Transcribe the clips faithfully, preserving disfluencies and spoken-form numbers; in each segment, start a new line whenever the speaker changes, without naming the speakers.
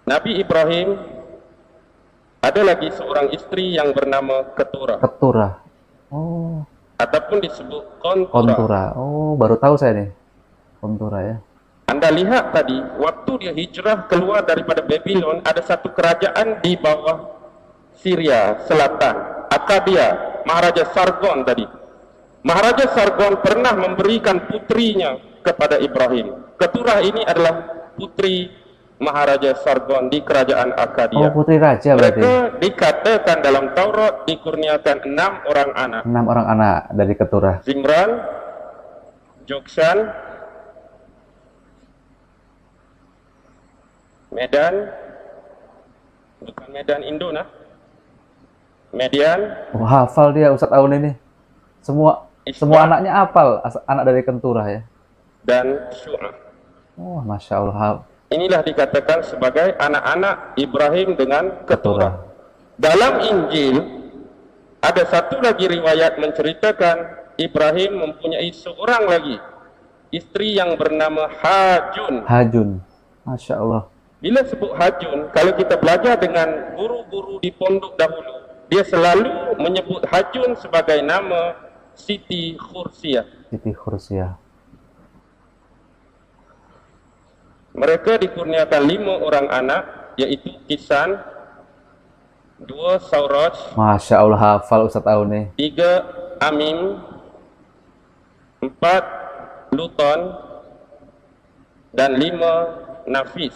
Nabi Ibrahim ada lagi seorang istri yang bernama Keturah.
Keturah. Oh.
Ataupun disebut Kontura.
Kontura. Oh, baru tahu saya nih. Kontura ya.
Anda lihat tadi, waktu dia hijrah keluar daripada Babylon, ada satu kerajaan di bawah Syria Selatan, Akadia, Maharaja Sargon tadi. Maharaja Sargon pernah memberikan putrinya kepada Ibrahim. Keturah ini adalah putri Maharaja Sargon di kerajaan Akadia.
Oh, putri raja berarti.
Mereka dikatakan dalam Taurat dikurniakan enam orang anak.
Enam orang anak dari Keturah.
Zimran, Joksan, Medan, bukan Medan Indo nah, Median.
Oh, hafal dia Ustadz Aun ini. Semua
Isma,
semua anaknya hafal, anak dari Keturah ya.
Dan Syu'ah.
Oh, masya Allah.
Inilah dikatakan sebagai anak-anak Ibrahim dengan Keturah. Dalam Injil ada satu lagi riwayat menceritakan Ibrahim mempunyai seorang lagi istri yang bernama Hajun.
Hajun, masya Allah.
Bila sebut Hajun, kalau kita belajar dengan guru-guru di pondok dahulu, dia selalu menyebut Hajun sebagai nama Siti Khursiah.
Siti Khursiah.
Mereka dikurniakan lima orang anak, yaitu Kisan, dua Sauraj,
masya Allah hafal Ustadz Aun nih.
tiga Amim, empat Luton, dan lima Nafis.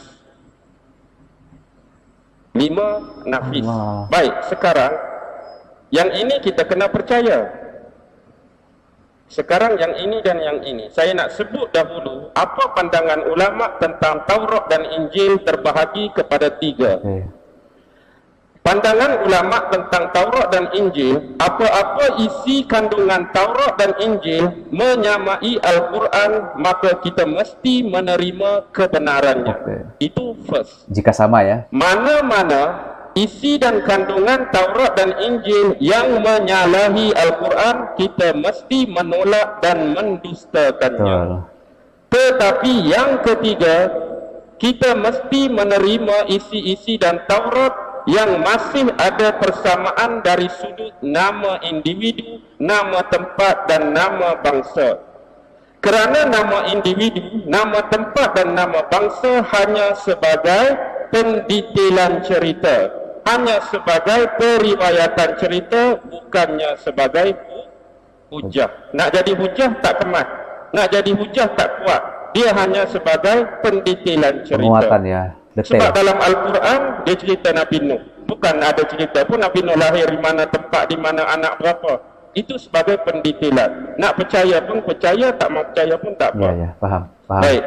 Lima Nafis.
Allah.
Baik, sekarang yang ini kita kena percaya. Sekarang yang ini dan yang ini, saya nak sebut dahulu apa pandangan ulama tentang Taurat dan Injil terbahagi kepada tiga.
Okay.
Pandangan ulama tentang Taurat dan Injil, apa-apa isi kandungan Taurat dan Injil menyamai Al-Quran, maka kita mesti menerima kebenarannya.
Okay.
Itu first.
Jika sama ya.
Mana-mana isi dan kandungan Taurat dan Injil yang menyalahi Al-Quran, kita mesti menolak dan mendustakannya.
Betul.
Tetapi yang ketiga, kita mesti menerima isi-isi dan Taurat yang masih ada persamaan dari sudut nama individu, nama tempat dan nama bangsa. Kerana nama individu, nama tempat dan nama bangsa hanya sebagai pendetailan cerita, hanya sebagai periwayatan cerita, bukannya sebagai hujah. Nak jadi hujah tak kemas, nak jadi hujah tak kuat. Dia hanya sebagai pendetailan cerita.
Penguatan ya, detail.
Sebab dalam Al-Quran dia cerita Nabi Nuh, bukan ada cerita pun Nabi Nuh lahir di mana tempat, di mana anak berapa. Itu sebagai pendetailan. Nak percaya pun percaya, tak mau percaya pun tak apa.
Ya, ya, paham, paham.
Baik.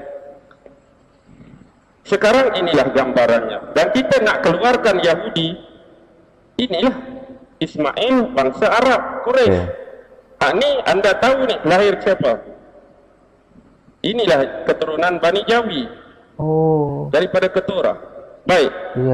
Sekarang inilah gambarannya. Dan kita nak keluarkan Yahudi, inilah Ismail bangsa Arab, Quraisy.
Okay.
Ha, ni anda tahu ni lahir siapa? Inilah keturunan Bani Jawi.
Oh.
Daripada Keturah. Baik.
Iya.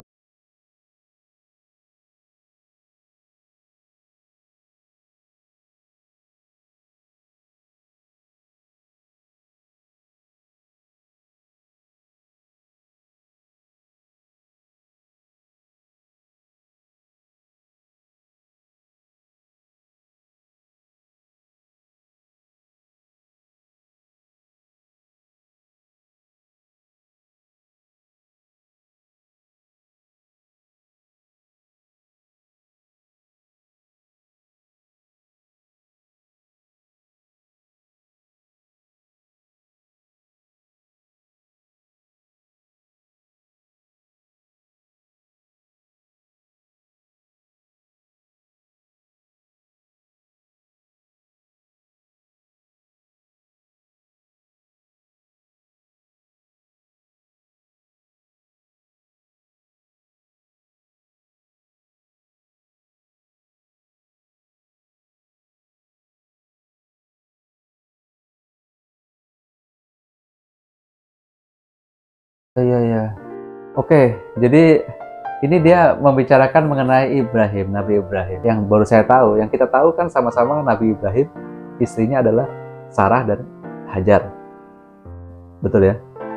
Iya, iya. Oke, jadi ini dia membicarakan mengenai Ibrahim, Nabi Ibrahim. Yang baru saya tahu, yang kita tahu kan sama-sama Nabi Ibrahim, istrinya adalah Sarah dan Hajar. Betul ya?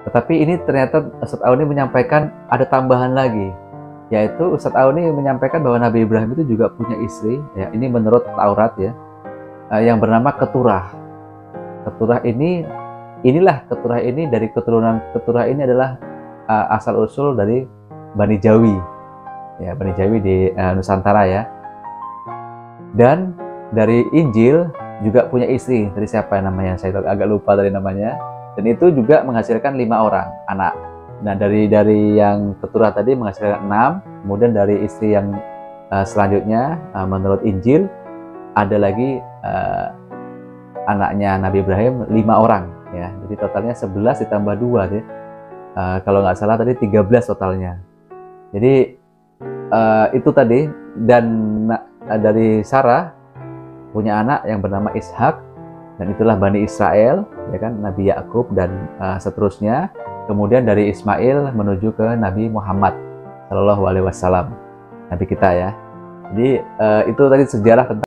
Tetapi ini ternyata Ustadz Auni menyampaikan ada tambahan lagi, yaitu Ustadz Auni menyampaikan bahwa Nabi Ibrahim itu juga punya istri, ya ini menurut Taurat ya, yang bernama Keturah. Keturah ini, inilah Keturah ini dari keturunan Keturah ini adalah uh, asal usul dari Bani Jawi, ya Bani Jawi di uh, Nusantara ya. Dan dari Injil juga punya istri, dari siapa namanya? Saya agak lupa dari namanya. Dan itu juga menghasilkan lima orang anak. Nah dari dari yang Keturah tadi menghasilkan enam, kemudian dari istri yang uh, selanjutnya uh, menurut Injil ada lagi uh, anaknya Nabi Ibrahim lima orang ya. Jadi totalnya sebelas ditambah dua deh. Uh, kalau nggak salah tadi tiga belas totalnya. Jadi uh, itu tadi, dan uh, dari Sarah punya anak yang bernama Ishak. Dan itulah Bani Israel, ya kan, Nabi Yakub dan uh, seterusnya. Kemudian dari Ismail menuju ke Nabi Muhammad Shallallahu Alaihi Wasallam, Nabi kita ya. Jadi uh, itu tadi sejarah tentang